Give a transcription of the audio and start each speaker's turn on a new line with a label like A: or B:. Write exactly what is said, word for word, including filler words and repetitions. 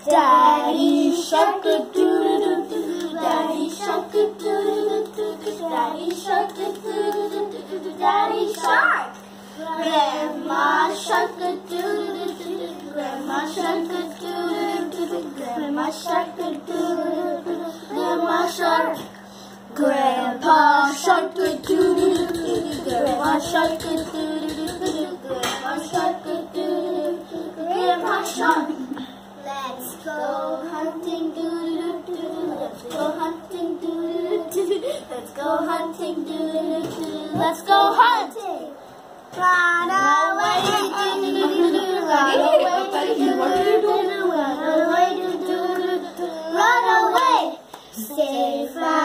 A: Daddy shark a doo doo doo. Daddy shark a doo doo doo. Daddy shark a doo doo doo. Daddy shark. Grandma shark a doo doo doo. Grandma shark a doo doo doo. Grandma shark a doo doo doo. Grandma shark. Grandpa shark a doo doo doo. Grandma shark a doo doo doo. Grandma shark a doo doo doo. Grandma shark. Let's go hunting, doo doo doo. Let's go hunting, doo doo doo. Let's go hunting, doo doo doo. Let's go hunting. Run away, doo doo doo. Run away, doo doo doo. Run away, doo doo doo. Run away. Stay fast.